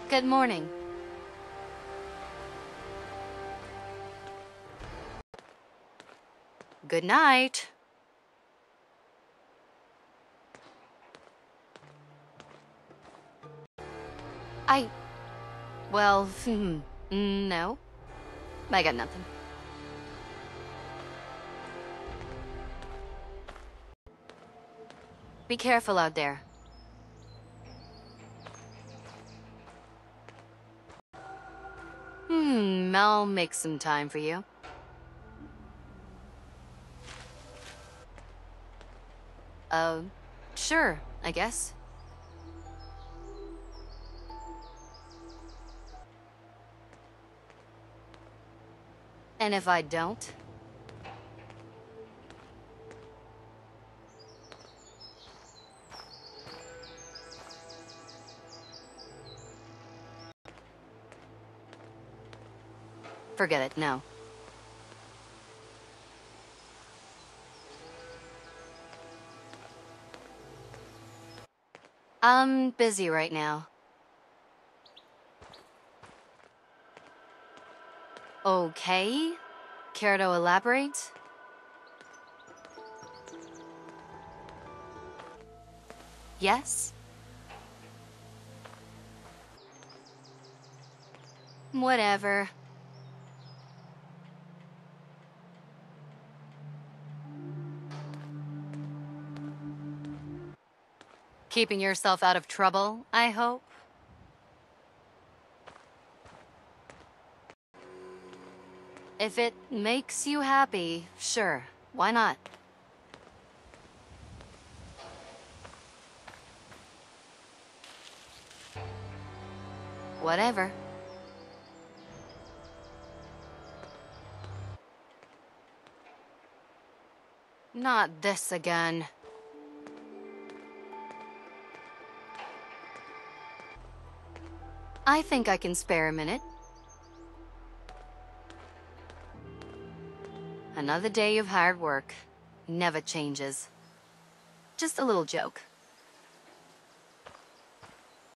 Good morning. Good night. I... Well, no. I got nothing. Be careful out there. I'll make some time for you. Uh, sure, I guess. And if I don't? Forget it, no. I'm busy right now. Okay. Care to elaborate? Yes? Whatever. Keeping yourself out of trouble, I hope? If it makes you happy, sure. Why not? Whatever. Not this again. I think I can spare a minute. Another day of hard work. Never changes. Just a little joke.